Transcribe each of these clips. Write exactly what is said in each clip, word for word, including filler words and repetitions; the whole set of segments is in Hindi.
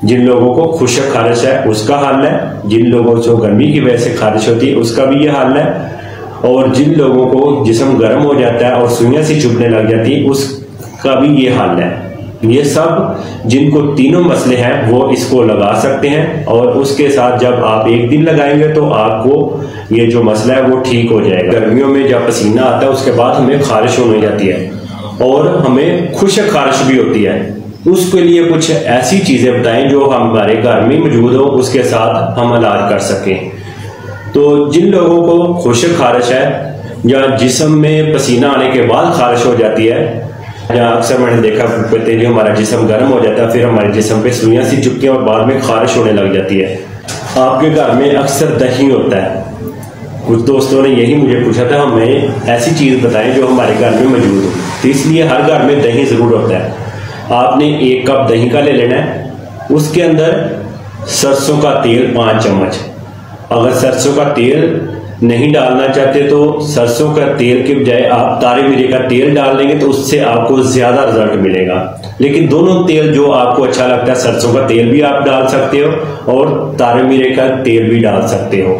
जिन लोगों को खुशक खारिश है उसका हाल है, जिन लोगों को गर्मी की वजह से खारिश होती है उसका भी ये हाल है, और जिन लोगों को जिस्म गर्म हो जाता है और सुइयां सी चुभने लग जाती है उसका भी ये हाल है। ये सब जिनको तीनों मसले हैं वो इसको लगा सकते हैं, और उसके साथ जब आप एक दिन लगाएंगे तो आपको ये जो मसला है वो ठीक हो जाएगा। गर्मियों में जब पसीना आता है उसके बाद हमें खारिश होने जाती है और हमें खुशक खारिश भी होती है। उसके लिए कुछ ऐसी चीजें बताएं जो हमारे घर में मौजूद हो, उसके साथ हम इलाज कर सकें। तो जिन लोगों को खुशक खारिश है या जिस्म में पसीना आने के बाद खारिश हो जाती है, या अक्सर मैंने देखा कहते हैं हमारा जिस्म गर्म हो जाता है, फिर हमारे जिस्म पे सुइयां सी चुभती हैं और बाद में खारिश होने लग जाती है। आपके घर में अक्सर दही होता है, कुछ दोस्तों ने यही मुझे पूछा था हमें ऐसी चीज बताएं जो हमारे घर में मौजूद हो, तो इसलिए हर घर में दही जरूर होता है। आपने एक कप दही का ले लेना है, उसके अंदर सरसों का तेल पाँच चम्मच। अगर सरसों का तेल नहीं डालना चाहते तो सरसों का तेल के बजाय आप तारे मीरे का तेल डाल देंगे तो उससे आपको ज्यादा रिजल्ट मिलेगा। लेकिन दोनों तेल जो आपको अच्छा लगता है, सरसों का तेल भी आप डाल सकते हो और तारे मीरे का तेल भी डाल सकते हो,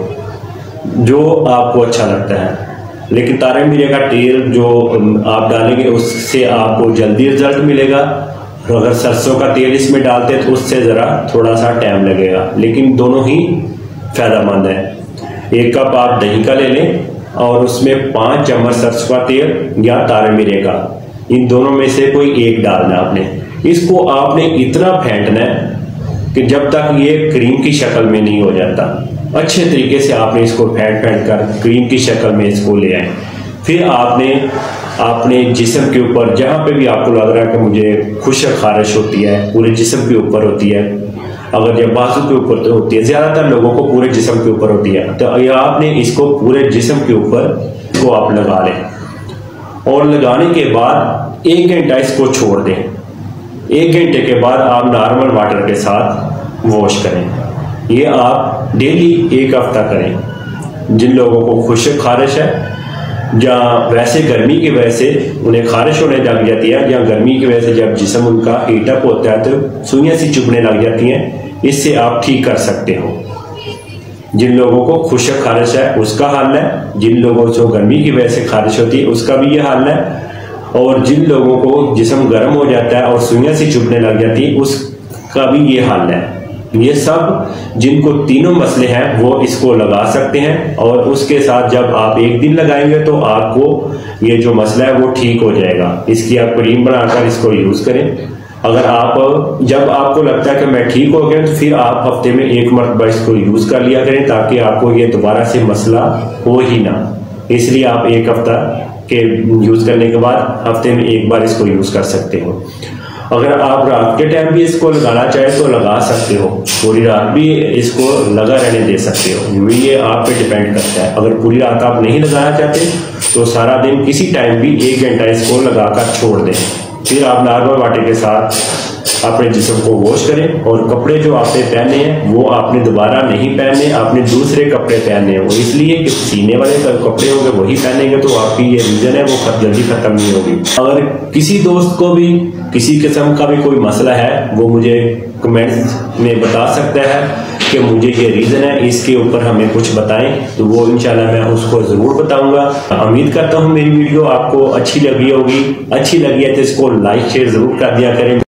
जो आपको अच्छा लगता है। लेकिन तारे मीरे का तेल जो आप डालेंगे उससे आपको जल्दी रिजल्ट मिलेगा, और अगर सरसों का तेल इसमें डालते हैं तो उससे जरा थोड़ा सा टाइम लगेगा, लेकिन दोनों ही फायदेमंद है। एक कप आप दही का ले लें और उसमें पांच चम्मच सरसों का तेल या तारे मीरे का, इन दोनों में से कोई एक डालना आपने। इसको आपने इतना फेंटना है कि जब तक ये क्रीम की शक्ल में नहीं हो जाता। अच्छे तरीके से आपने इसको फेंट फेंट कर क्रीम की शक्ल में इसको ले आए। फिर आपने अपने जिस्म के ऊपर जहां पे भी आपको लग रहा है कि मुझे खुशक खारिश होती है, पूरे जिस्म के ऊपर होती है, अगर जब बाजू के ऊपर तो होती है, ज्यादातर लोगों को पूरे जिस्म के ऊपर होती है, तो ये आपने इसको पूरे जिस्म के ऊपर इसको आप लगा लें और लगाने के बाद एक घंटा इसको छोड़ दें। एक घंटे के बाद आप नॉर्मल वाटर के साथ वॉश करें। ये आप डेली एक हफ्ता करें। जिन लोगों को खुशक खारिश है या वैसे गर्मी की वजह से उन्हें खारिश होने लग जाती है, या गर्मी की वजह से जब जिस्म उनका हीटअप होता है तो सुइयां सी चुभने लग जाती हैं, इससे आप ठीक कर सकते हो। जिन लोगों को खुशक खारिश है उसका हाल है, जिन लोगों को गर्मी की वजह से खारिश होती है उसका भी ये हाल है, और जिन लोगों को जिस्म गर्म हो जाता है और सुइयां सी चुभने लग जाती है उसका भी ये हाल है। ये सब जिनको तीनों मसले हैं वो इसको लगा सकते हैं, और उसके साथ जब आप एक दिन लगाएंगे तो आपको ये जो मसला है वो ठीक हो जाएगा। इसकी आप क्रीम बनाकर इसको यूज करें। अगर आप जब आपको लगता है कि मैं ठीक हो गया तो फिर आप हफ्ते में एक मरतबा इसको यूज कर लिया करें, ताकि आपको ये दोबारा से मसला हो ही ना। इसलिए आप एक हफ्ता के यूज करने के बाद हफ्ते में एक बार इसको यूज कर सकते हो। अगर आप रात के टाइम भी इसको लगाना चाहे तो लगा सकते हो, पूरी रात भी इसको लगा रहने दे सकते हो, ये आप पे डिपेंड करता है। अगर पूरी रात आप नहीं लगाना चाहते तो सारा दिन किसी टाइम भी एक घंटा इसको लगाकर छोड़ दें। फिर आप नॉर्मल वाटर के साथ अपने जिस्म को वॉश करें, और कपड़े जो आपने पहने हैं वो आपने दोबारा नहीं पहनने, आपने दूसरे कपड़े पहनने हैं। वो इसलिए कि सीने वाले कपड़े होंगे वही पहनेंगे तो आपकी ये रीजन है वो जल्दी खत्म नहीं होगी। अगर किसी दोस्त को भी किसी किस्म का भी कोई मसला है वो मुझे कमेंट्स में बता सकता है कि मुझे ये रीजन है, इसके ऊपर हमें कुछ बताएं, तो वो इंशाल्लाह मैं उसको जरूर बताऊंगा। उम्मीद करता हूँ मेरी वीडियो आपको अच्छी लगी होगी। अच्छी लगी है तो इसको लाइक शेयर जरूर कर दिया करें।